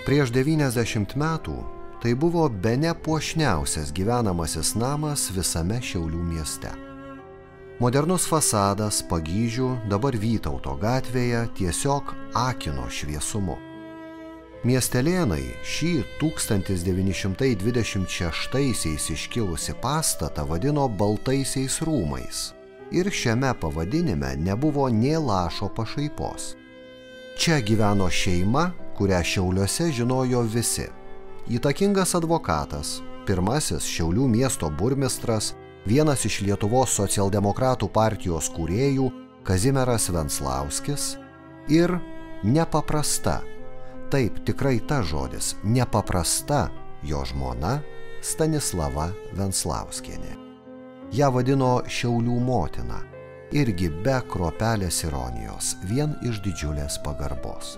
Prieš 90 metų tai buvo bene puošniausias gyvenamasis namas visame Šiaulių mieste. Modernus fasadas Pagyžių, dabar Vytauto gatvėje, tiesiog akino šviesumu. Miestelėnai šį 1926-aisiais iškilusi pastatą vadino Baltaisiais rūmais ir šiame pavadinime nebuvo nė lašo pašaipos. Čia gyveno šeima, kurią Šiauliuose žinojo visi. Įtakingas advokatas, pirmasis Šiaulių miesto burmistras, vienas iš Lietuvos socialdemokratų partijos kūrėjų Kazimieras Venslauskis ir nepaprasta, taip tikrai ta žodis, nepaprasta jo žmona Stanislava Venslauskienė. Ja vadino Šiaulių motina, irgi be kruopelės ironijos, vien iš didžiulės pagarbos.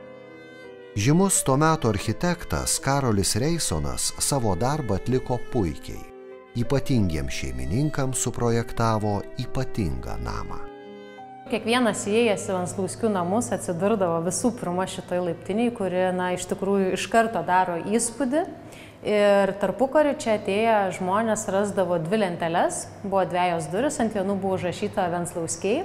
Žymus to meto architektas Karolis Reisonas savo darbą atliko puikiai. Ypatingiems šeimininkams suprojektavo ypatingą namą. Kiekvienas įėjęs į Venslauskių namus atsidurdavo visų pirma šitoj laiptiniai, kuri, iš tikrųjų iš karto daro įspūdį. Ir tarpukariu čia atėję žmonės rasdavo dvi lenteles, buvo dviejos durys, ant vienų buvo užrašyta Venslauskiai,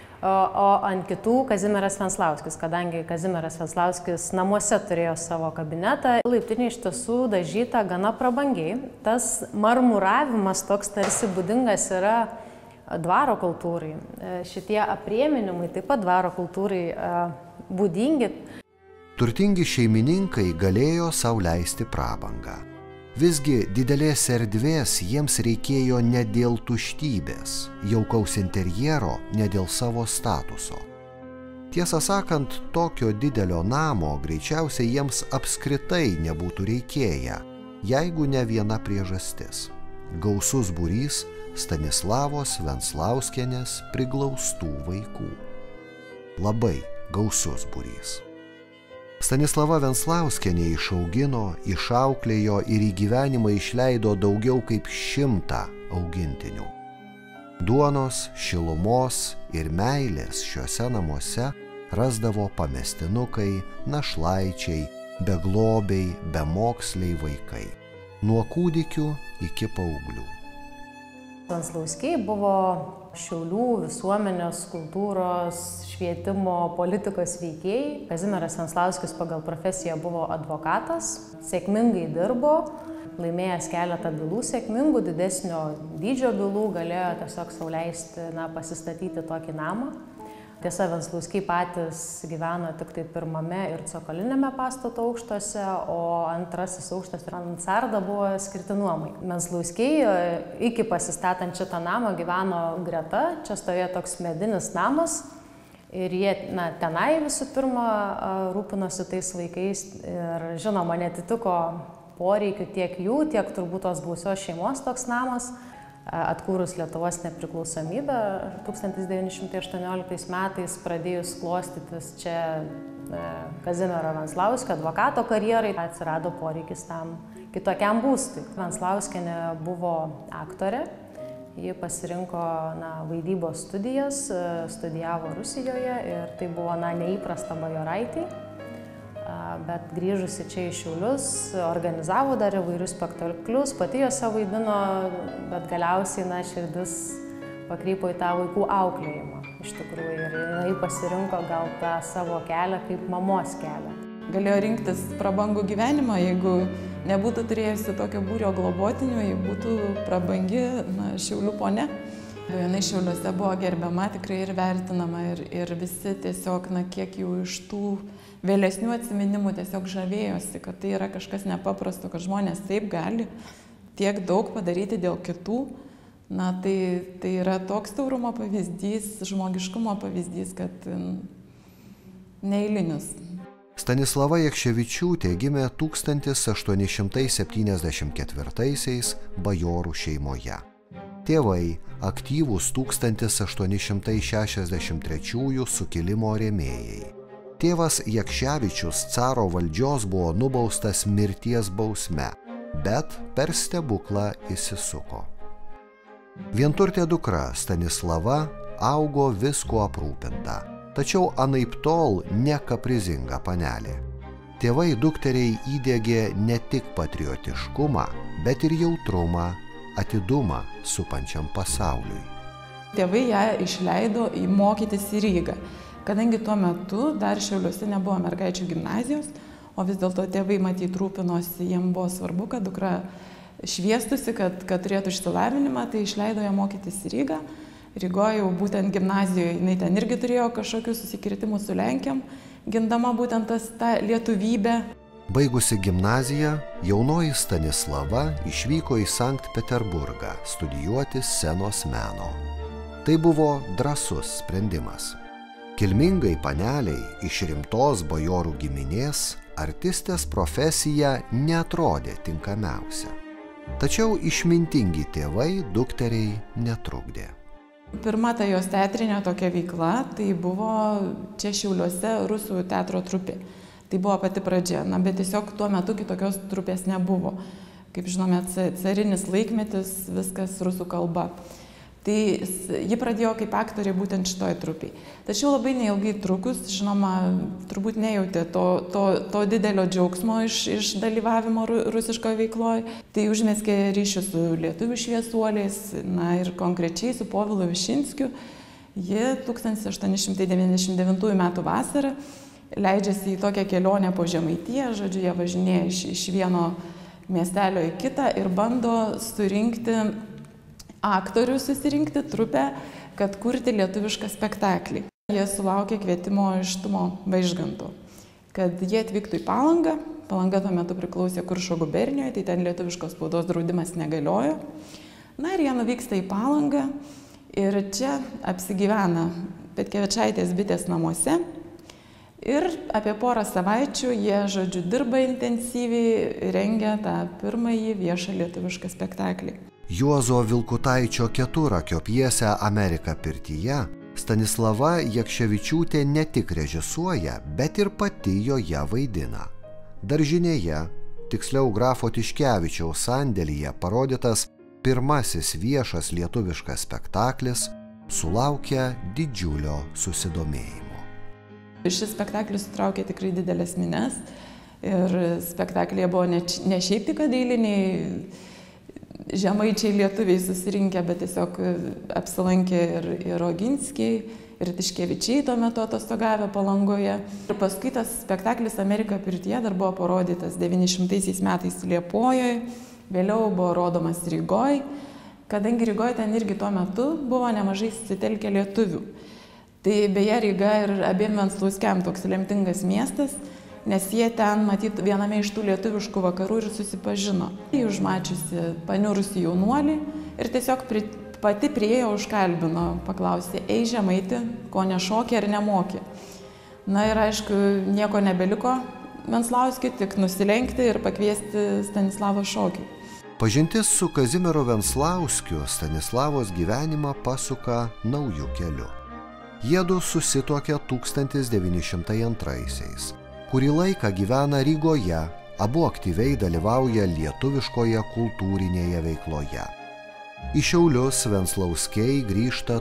o ant kitų Kazimieras Venslauskis, kadangi Kazimieras Venslauskis namuose turėjo savo kabinetą. Laiptinė iš tiesų dažyta gana prabangiai. Tas marmuravimas toks tarsi būdingas yra dvaro kultūrai. Šitie aprėminimai taip pat dvaro kultūrai būdingi. Turtingi šeimininkai galėjo sau leisti prabangą. Visgi didelės erdvės jiems reikėjo ne dėl tuštybės, jaukaus interjero, ne dėl savo statuso. Tiesą sakant, tokio didelio namo greičiausiai jiems apskritai nebūtų reikėję, jeigu ne viena priežastis. Gausus būrys Stanislavos Venslauskienės priglaustų vaikų. Labai gausus būrys. Stanislava Venslauskienė išaugino, išauklėjo ir į gyvenimą išleido daugiau kaip 100 augintinių. Duonos, šilumos ir meilės šiuose namuose rasdavo pamestinukai, našlaičiai, beglobiai, bemoksliai vaikai, nuo kūdikių iki paauglių. Venslauskiai buvo Šiaulių visuomenės, kultūros, švietimo, politikos veikėjai. Kazimieras Venslauskis pagal profesiją buvo advokatas, sėkmingai dirbo, laimėjęs keletą bylų sėkmingų, didesnio dydžio bylų, galėjo tiesiog sau leisti pasistatyti tokį namą. Tiesa, Venslauskiai patys gyveno tik tai pirmame ir cokolinėme pastato aukštuose, o antrasis aukštas ir mansarda buvo skirti nuomai. Venslauskiai iki pasistatant šitą namą gyveno greta, čia stovėjo toks medinis namas ir jie tenai visų pirma rūpinosi tais vaikais ir žinoma netitiko poreikių tiek jų, tiek turbūt tos gausios šeimos toks namas. Atkūrus Lietuvos nepriklausomybę 1918 metais pradėjus klostytis čia Kazimiero Venslauskio advokato karjerai, atsirado poreikis tam kitokiam būstui. Venslauskienė buvo aktorė, ji pasirinko vaidybos studijas, studijavo Rusijoje ir tai buvo neįprasta bajoraitei. Bet grįžusi čia į Šiaulius, organizavo dar įvairius spektaklius, pati juose vaidino, bet galiausiai širdis pakrypo į tą vaikų auklėjimą iš tikrųjų ir jinai pasirinko gal tą savo kelią kaip mamos kelią. Galėjo rinktis prabangų gyvenimą, jeigu nebūtų turėjusi tokio būrio globotinių, jei būtų prabangi Šiaulių ponia. Jinai Šiauliuose buvo gerbiama tikrai ir vertinama ir visi tiesiog, kiek jau iš tų vėlesnių atsiminimų tiesiog žavėjosi, kad tai yra kažkas nepaprasto, kad žmonės taip gali tiek daug padaryti dėl kitų. Tai yra toks taurumo pavyzdys, žmogiškumo pavyzdys, kad neeilinis. Stanislava Jakševičiūtė gimė 1874 bajorų šeimoje. Tėvai aktyvūs 1863 sukilimo rėmėjai. Tėvas Jakševičius caro valdžios buvo nubaustas mirties bausme, bet per stebuklą išsisuko. Vienturtė dukra Stanislava augo viskuo aprūpinta, tačiau anaiptol ne kaprizinga panelė. Tėvai dukteriai įdiegė ne tik patriotiškumą, bet ir jautrumą, atidumą supančiam pasauliui. Tėvai ją išleido į mokytis į Rygą, kadangi tuo metu dar Šiauliuose nebuvo mergaičių gimnazijos, o vis dėlto tėvai matyt rūpinosi, jiems buvo svarbu, kad dukra šviestusi, kad turėtų išsilavinimą, tai išleido ją mokytis į Rygą. Rygoje jau būtent gimnazijoje, jinai ten irgi turėjo kažkokių susikirtimų su Lenkijom, gindama būtent tą lietuvybę. Baigusi gimnaziją, jaunoji Stanislava išvyko į Sankt Peterburgą studijuoti scenos meno. Tai buvo drąsus sprendimas. Kilmingai paneliai iš rimtos bajorų giminės artistės profesija neatrodė tinkamiausia. Tačiau išmintingi tėvai dukteriai netrukdė. Pirma ta jos teatrinė tokia veikla, tai buvo čia Šiauliuose rusų teatro trupė. Tai buvo pati pradžia, bet tiesiog tuo metu kitokios trupės nebuvo. Kaip žinome, carinis laikmetis, viskas rusų kalba. Tai ji pradėjo kaip aktorė būtent šitoj trupiai. Tačiau labai neilgai trukus, žinoma, turbūt nejautė to didelio džiaugsmo iš dalyvavimo rusiškoje veikloje. Tai užmeskė ryšių su lietuvių šviesuoliais, ir konkrečiai su Povilu Višinskiu. Ji 1899 m. vasarą leidžiasi į tokią kelionę po Žemaitiją, žodžiu, jie važinėja iš vieno miestelio į kitą ir bando surinkti aktorių, susirinkti trupę, kad kurti lietuvišką spektaklį. Jie sulaukė kvietimo iš Tumo Vaižganto, kad jie atvyktų į Palangą. Palanga tuo metu priklausė Kuršo gubernijoje, tai ten lietuviškos spaudos draudimas negaliojo. Ir jie nuvyksta į Palangą ir čia apsigyvena Petkevičaitės bitės namuose. Ir apie porą savaičių jie, žodžiu, dirba intensyviai, rengia tą pirmąjį viešą lietuvišką spektaklį. Juozo Vilkutaičio keturakio pjesę Amerika pirtyje Stanislava Jakševičiūtė ne tik režisuoja, bet ir pati joje vaidina. Daržinėje, tiksliau grafo Tiškevičiaus sandėlyje parodytas pirmasis viešas lietuviškas spektaklis sulaukia didžiulio susidomėjimo. Šis spektaklis sutraukė tikrai didelės minias ir spektaklyje buvo ne šiaip tik eiliniai žemaičiai lietuviai susirinkę, bet tiesiog apsilankė ir Oginskiai, ir Tiškevičiai tuo metu atostogavę Palangoje. Ir paskui tas spektaklis Amerika pirtyje dar buvo parodytas 900 metais Liepojoje, vėliau buvo rodomas Rygoje, kadangi Rygoje ten irgi tuo metu buvo nemažai susitelkę lietuvių. Tai beje Ryga ir abiem Venclauskiam toks lemtingas miestas, nes jie ten, matyt, viename iš tų lietuviškų vakarų ir susipažino. Jį užmačiusi paniurusi jaunuolį ir tiesiog pati priėjo, užkalbino, paklausė, ei žemaiti, ko nešokė ar nemokė. Ir aišku, nieko nebeliko Venclauskiui, tik nusilenkti ir pakviesti Stanislavo šokį. Pažintis su Kazimieru Venclauskiu Stanislavos gyvenimą pasuka naujų kelių. Jiedu susituokė 1902-aisiais. Kurį laiką gyvena Rygoje, abu aktyviai dalyvauja lietuviškoje kultūrinėje veikloje. Į Šiaulius Venclauskiai grįžta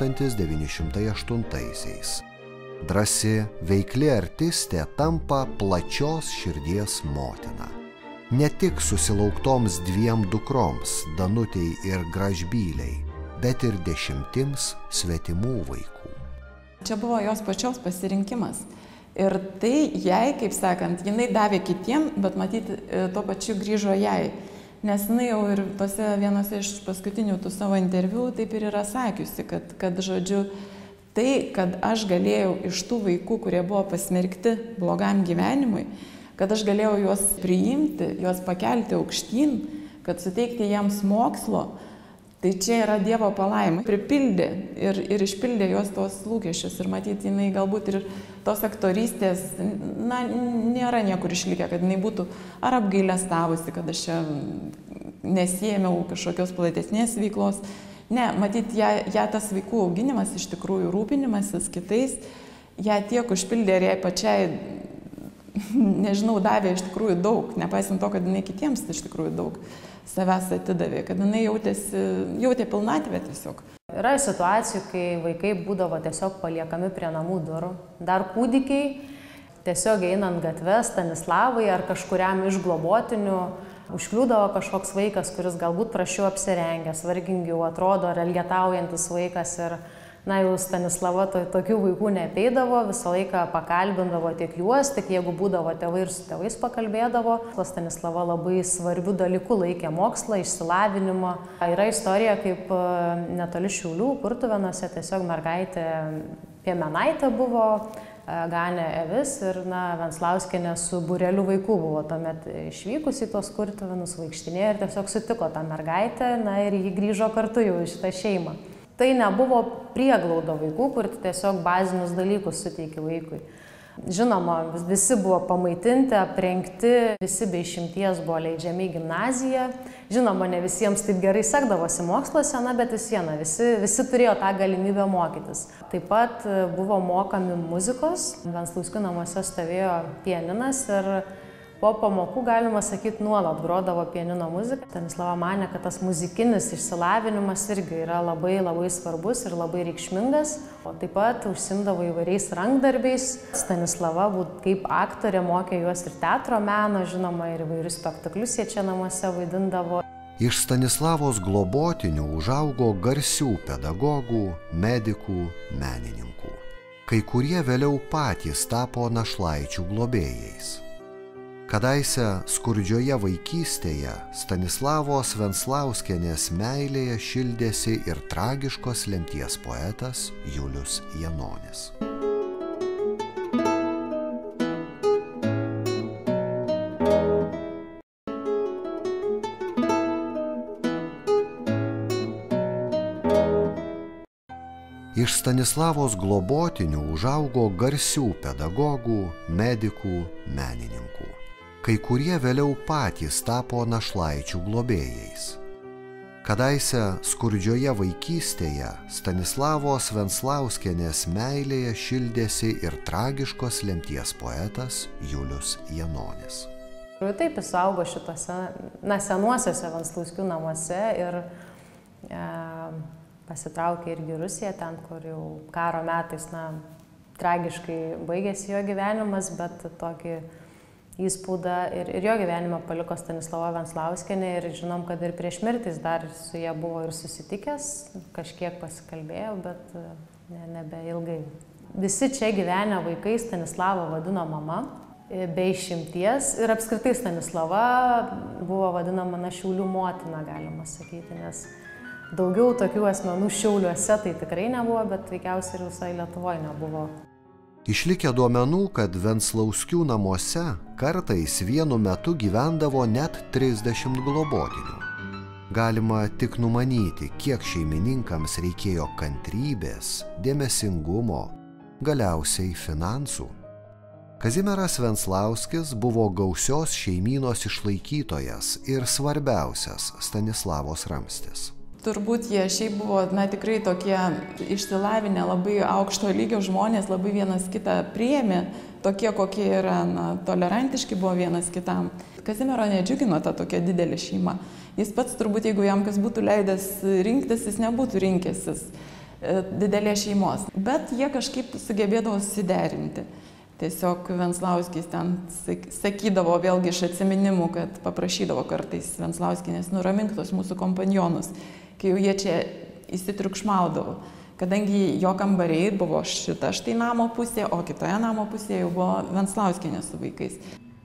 1908-aisiais. Drąsi, veikli artistė tampa plačios širdies motina. Ne tik susilauktoms dviem dukroms, Danutei ir Gražbyliai, bet ir 10 svetimų vaikų. Čia buvo jos pačios pasirinkimas. Ir tai jai, kaip sakant, jinai davė kitiem, bet matyti, tuo pačiu grįžo jai. Nes jinai jau ir vienose iš paskutinių tų savo interviu taip ir yra sakiusi, kad žodžiu, tai, kad aš galėjau iš tų vaikų, kurie buvo pasmerkti blogam gyvenimui, kad aš galėjau juos priimti, juos pakelti aukštyn, kad suteikti jiems mokslo, tai čia yra Dievo palaima. Pripildė ir išpildė juos tos lūkesčius. Ir matyti, jinai galbūt ir tos aktorystės, nėra niekur išlikę, kad jinai būtų ar apgailestavusi, kad aš čia nesiėmiau kažkokios platesnės veiklos. Ne, matyti, ją tas vaikų auginimas, iš tikrųjų rūpinimasis kitais, ją tiek užpildė ir jai pačiai, nežinau, davė iš tikrųjų daug, nepaisant to, kad jinai kitiems iš tikrųjų daug savęs atidavė, kad jinai jautė pilnatvę tiesiog. Yra situacijų, kai vaikai būdavo tiesiog paliekami prie namų durų, dar kūdikiai, tiesiog einant gatve Stanislavai ar kažkuriam iš globotinių užkliūdavo kažkoks vaikas, kuris galbūt prasčiau apsirengęs, vargingiau atrodo, ar elgetaujantis vaikas ir jau Stanislava tokių vaikų neapeidavo, visą laiką pakalbindavo tiek juos, tiek jeigu būdavo tėvai ir su tėvais pakalbėdavo. Stanislava labai svarbių dalykų laikė mokslą, išsilavinimą. Yra istorija, kaip netoli Šiaulių, Kurtuvėnuose tiesiog mergaitė piemenaitė buvo, ganė avis ir Venclauskienė su būreliu vaikų buvo tuomet išvykusi į tuos Kurtuvėnus, vaikštinėjo ir tiesiog sutiko tą mergaitę ir ji grįžo kartu jau į šitą šeimą. Tai nebuvo prieglaudo vaikų, kur tiesiog bazinius dalykus suteikė vaikui. Žinoma, visi buvo pamaitinti, aprengti, visi be išimties buvo leidžiami į gimnaziją. Žinoma, ne visiems taip gerai sekdavosi moksluose, bet visi turėjo tą galimybę mokytis. Taip pat buvo mokami muzikos, Venclauskių namuose stovėjo pianinas ir po pamokų, galima sakyti, nuolat grodavo pianino muziką. Stanislava manė, kad tas muzikinis išsilavinimas irgi yra labai svarbus ir labai reikšmingas. O taip pat užsiimdavo įvairiais rankdarbiais. Stanislava kaip aktorė mokė juos ir teatro meno, žinoma, ir įvairius spektaklius jie čia namuose vaidindavo. Iš Stanislavos globotinių užaugo garsių pedagogų, medikų, menininkų. Kai kurie vėliau patys tapo našlaičių globėjais. Kadaise skurdžioje vaikystėje Stanislavos Venclauskienės meilėje šildėsi ir tragiškos lemties poetas Julius Janonis. Iš Stanislavos globotinių užaugo garsių pedagogų, medikų, menininkų. Kai kurie vėliau patys tapo našlaičių globėjais. Kadaise skurdžioje vaikystėje Stanislavos Venclauskienės meilėje šildėsi ir tragiškos lemties poetas Julius Janonis. Taip jis augo šitose senuosiuose Venclauskių namuose ir pasitraukė irgi Rusiją, ten, kur jau karo metais tragiškai baigėsi jo gyvenimas, bet tokį įspūdą ir jo gyvenimą paliko Stanislava Venclauskienė ir žinom, kad ir prieš mirtis dar su ja buvo ir susitikęs, kažkiek pasikalbėjo, bet nebeilgai. Visi čia gyvenę vaikai Stanislavą vadino mama, be išimties ir apskritai Stanislava buvo vadinama Šiaulių motina, galima sakyti, nes daugiau tokių asmenų Šiauliuose tai tikrai nebuvo, bet veikiausiai ir visai Lietuvoje nebuvo. Išlikę duomenų, kad Venclauskių namuose kartais vienu metu gyvendavo net 30 globotinių. Galima tik numanyti, kiek šeimininkams reikėjo kantrybės, dėmesingumo, galiausiai finansų. Kazimieras Venclauskis buvo gausios šeimynos išlaikytojas ir svarbiausias Stanislavos ramstis. Turbūt jie šiaip buvo tikrai tokie išsilavinę, labai aukšto lygio žmonės, labai vienas kitą priėmė, tokie kokie yra, tolerantiški buvo vienas kitam. Kazimiero nedžiugino ta tokia didelė šeima. Jis pats turbūt, jeigu jam kas būtų leidęs rinktis, jis nebūtų rinkęsis didelės šeimos. Bet jie kažkaip sugebėdavo susiderinti. Tiesiog Venclauskis ten sakydavo vėlgi iš atsiminimų, kad paprašydavo kartais Venclauskienės nuramink tos mūsų kompanionus, kai jau jie čia įsitriukšmaudavo. Kadangi jo kambariai buvo šita štai namo pusė, o kitoje namo pusėje jau buvo Venclauskienė su vaikais.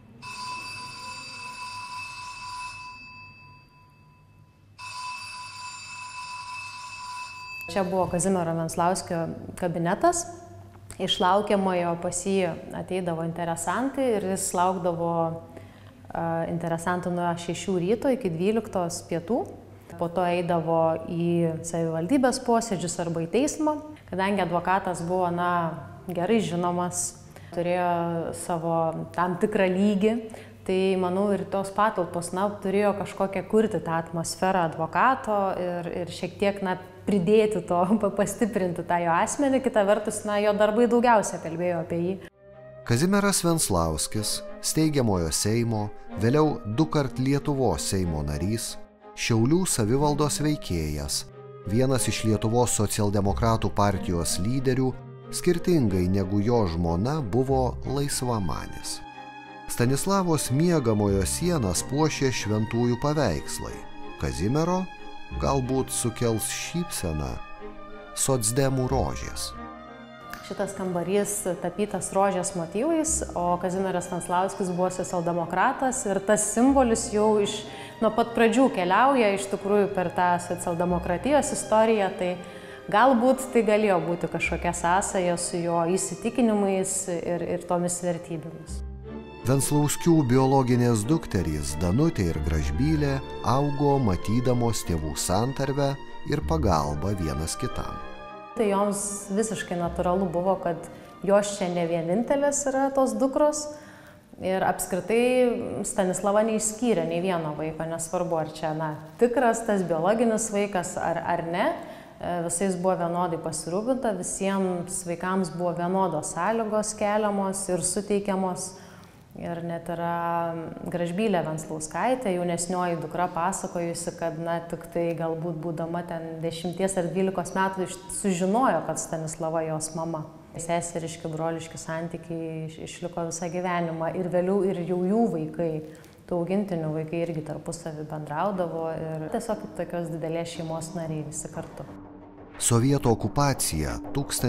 Čia buvo Kazimiero Venclauskio kabinetas. Iš laukiamojo pas jį ateidavo interesantai ir jis laukdavo interesantų nuo 6 ryto iki 12 pietų. Po to eidavo į savivaldybės posėdžius arba į teismą. Kadangi advokatas buvo, gerai žinomas, turėjo savo tam tikrą lygį, tai manau ir tos patalpos, turėjo kažkokią kurti tą atmosferą advokato ir šiek tiek, pridėti to, pastiprinti tą jo asmenį, kita vertus, jo darbai daugiausia kalbėjo apie jį. Kazimieras Venclauskis, steigiamojo Seimo, vėliau 2-kart Lietuvos Seimo narys, Šiaulių savivaldos veikėjas, vienas iš Lietuvos socialdemokratų partijos lyderių, Skirtingai negu jo žmona buvo laisvamanis. Stanislavos miegamojo sienas puošė šventųjų paveikslai. Kazimiero galbūt sukels šypseną socdemų rožės. Šitas kambarys tapytas rožės motyvais, o Kazimieras Stanislavskis buvo socialdemokratas ir tas simbolis jau nuo pat pradžių keliauja iš tikrųjų per tą socialdemokratijos istoriją, tai galbūt tai galėjo būti kažkokia sąsaja su jo įsitikinimais ir tomis vertybėmis. Venclauskių biologinės dukterys Danutė ir Gražbylė augo matydamos tėvų santarvę ir pagalbą vienas kitam. Tai joms visiškai natūralu buvo, kad jos čia ne vienintelės yra tos dukros ir apskritai Stanislava neišskyrė nei vieno vaiko, nesvarbu ar čia tikras tas biologinis vaikas ar ne, visais buvo vienodai pasirūpinta, visiems vaikams buvo vienodos sąlygos keliamos ir suteikiamos. Ir net yra Gražbylė Venclauskaitė, jaunesnioji dukra, pasakojusi, kad tik tai galbūt būdama ten 10 ar 12 metų sužinojo, kad Stanislava jos mama. Seseriški, broliški santykiai išliko visą gyvenimą ir vėliau ir jau jų vaikai, tų augintinių vaikai irgi tarpusavį bendraudavo ir tiesiog kaip tokios didelės šeimos nariai visi kartu. Sovietų okupacija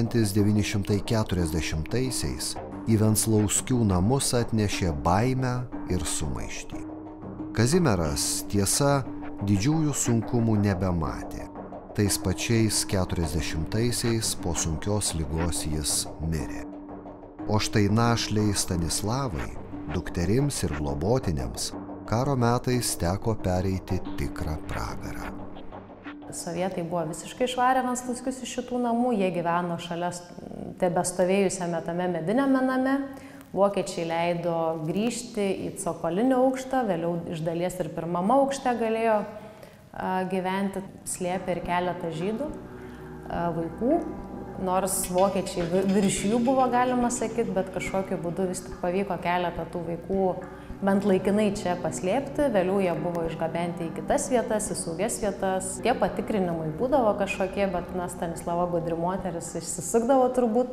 1940-aisiais į Venclauskių namus atnešė baimę ir sumaištį. Kazimieras, tiesa, didžiųjų sunkumų nebematė. Tais pačiais 40-aisiais po sunkios ligos jis mirė. O štai našliai Stanislavai, dukterims ir globotiniams, karo metais teko pereiti tikrą pragarą. Sovietai buvo visiškai išvarę Venclauskius iš šitų namų, jie gyveno šalia tebestovėjusiame tame mediniame name. Vokiečiai leido grįžti į cokolinį aukštą, vėliau iš dalies ir pirmame aukšte galėjo gyventi, slėpė ir keletą žydų vaikų. Nors vokiečiai virš jų buvo galima sakyti, bet kažkokiu būdu vis tik pavyko keletą tų vaikų bent laikinai čia paslėpti, vėliau jie buvo išgabenti į kitas vietas, į saugias vietas. Tie patikrinimai būdavo kažkokie, bet Stanislava gudri moteris išsisukdavo turbūt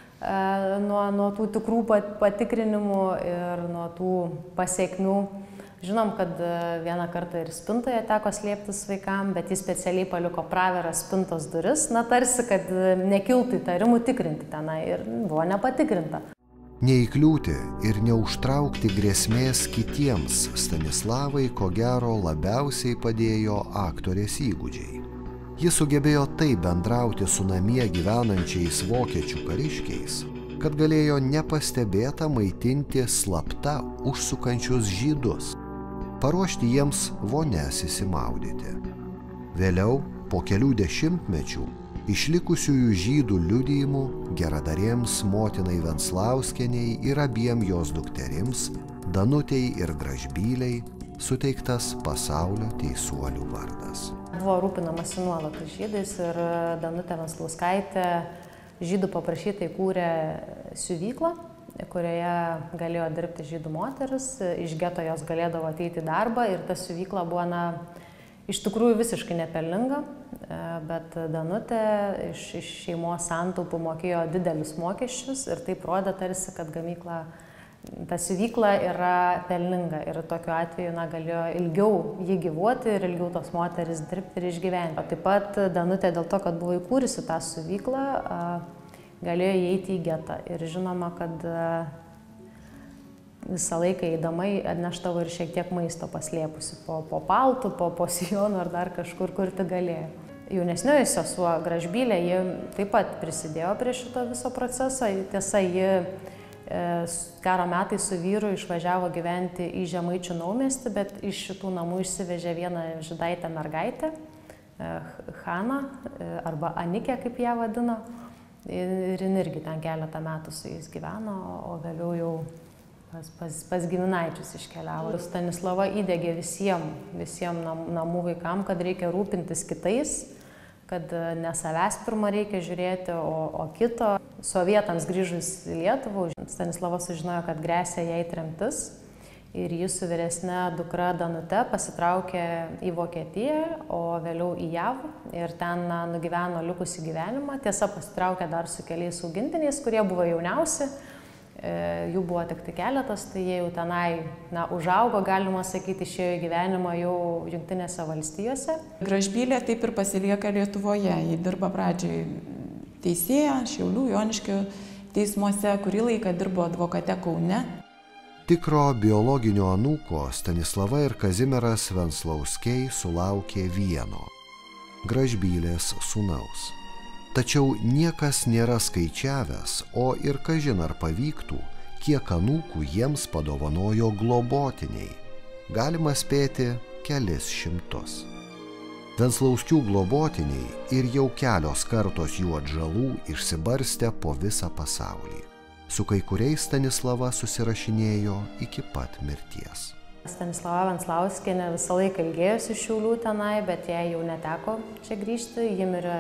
nuo tų tikrų patikrinimų ir nuo tų pasekmių. Žinom, kad vieną kartą ir spintoje teko slėptis vaikam, bet jis specialiai paliko praviras spintos duris, tarsi, kad nekiltų įtarimų tikrinti tenai ir buvo nepatikrinta. Neįkliūti ir neužtraukti grėsmės kitiems Stanislavai ko gero labiausiai padėjo aktorės įgūdžiai. Ji sugebėjo taip bendrauti su namie gyvenančiais vokiečių kariškiais, kad galėjo nepastebėta maitinti slapta užsukančius žydus, paruošti jiems vonias įsimaudyti. Vėliau, po kelių dešimtmečių, išlikusiųjų žydų liudijimų geradarėms motinai Venclauskienei ir abiem jos dukterims, Danutei ir Gražbylei, suteiktas pasaulio teisuolių vardas. Buvo rūpinamasi nuolat žydais ir Danutė Venclauskaitė žydų paprašytai kūrė siuvyklą, kurioje galėjo dirbti žydų moteris, iš geto jos galėdavo ateiti į darbą ir ta siuvykla buvo iš tikrųjų visiškai nepelninga, bet Danutė iš šeimos santaupų mokėjo didelius mokesčius ir taip rodė tarsi, kad ta siuvykla yra pelninga ir tokiu atveju galėjo ilgiau jį gyvuoti ir ilgiau tos moteris dirbti ir išgyventi. O taip pat Danutė dėl to, kad buvo įkūrusi tą siuvyklą, galėjo įeiti į getą ir žinoma, kad visą laiką eidama atneštavo ir šiek tiek maisto paslėpusi po paltų, po sijonu ar dar kažkur, kur tik galėjo. Jaunesnioji sesuo Gražbylė, ji taip pat prisidėjo prie šito viso proceso. Tiesa, ji karo metais su vyru išvažiavo gyventi į Žemaičių Naumiestį, bet iš šitų namų išsivežė vieną žydaitę mergaitę, Haną, arba Anikę, kaip ją vadino. Ir jin irgi ten keletą metų su jais gyveno, o vėliau jau pas giminaičius iškeliavo. Stanislava įdegė visiems namų vaikam, kad reikia rūpintis kitais, kad ne savęs pirmą reikia žiūrėti, o kito. Sovietams grįžus į Lietuvą, Stanislava sužinojo, kad gresia jai tremtis. ir jis su vyresne dukra Danute pasitraukė į Vokietiją, o vėliau į JAV ir ten nugyveno likusį gyvenimą. Tiesa, pasitraukė dar su keliais augintiniais, kurie buvo jauniausi, jų buvo tik keletas, tai jie jau tenai užaugo, galima sakyti, išėjo į gyvenimą jau Jungtinėse valstijose. Gražbylė taip ir pasilieka Lietuvoje. Ji dirba pradžiai teisėja Šiaulių, Joniškio teismuose, kurį laiką dirbo advokate Kaune. Tikro biologinio anūko Stanislava ir Kazimieras Venclauskiai sulaukė vieno – Gražbylės sūnaus. Tačiau niekas nėra skaičiavęs, o ir kažin ar pavyktų, kiek anūkų jiems padovanojo globotiniai. Galima spėti kelis šimtus. Venclauskių globotiniai ir jau kelios kartos jų atžalų išsibarstė po visą pasaulį. Su kai kuriais Stanislava susirašinėjo iki pat mirties. Stanislava Venclauskienė visą laiką ilgėjosi Šiaulių tenai, bet jai jau neteko čia grįžti. Ji mirė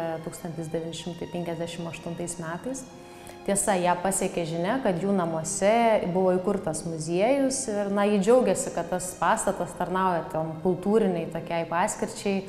1958 metais. Tiesa, ją pasiekė žinia, kad jų namuose buvo įkurtas muziejus ir ji džiaugiasi, kad tas pastatas tarnauja tam kultūriniai tokiai paskirčiai.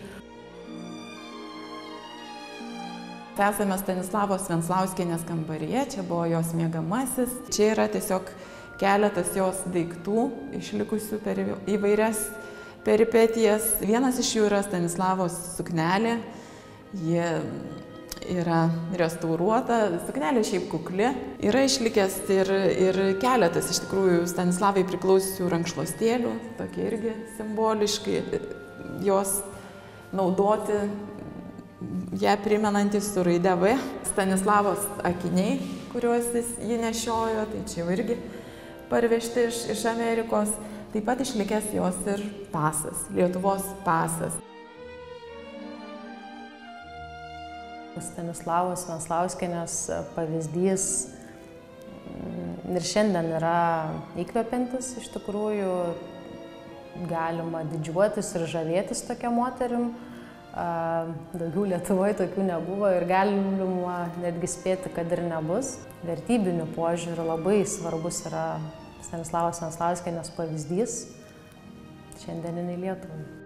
Esame Stanislavos Venclauskienės kambaryje, čia buvo jos miegamasis. Čia yra tiesiog keletas jos daiktų, išlikusių per įvairias peripetijas. Vienas iš jų yra Stanislavos suknelė. Ji yra restauruota, suknelė šiaip kukli. Yra išlikęs ir keletas iš tikrųjų Stanislavai priklausiusių rankšluostėlių, tokie irgi simboliškai jos naudoti. Ją primenantis su raide V, Stanislavos akiniai, kuriuos ji nešiojo, tai čia jau irgi parvežti iš Amerikos. Taip pat išlikęs jos ir pasas, Lietuvos pasas. Stanislavos Venclauskienės pavyzdys ir šiandien yra įkvepiantis iš tikrųjų. Galima didžiuotis ir žavėtis tokia moterim. Daugiau Lietuvoje tokių nebuvo ir galima netgi spėti, kad ir nebus. Vertybiniu požiūriu labai svarbus yra Stanislavos Venclauskienės pavyzdys šiandieniniai Lietuvai.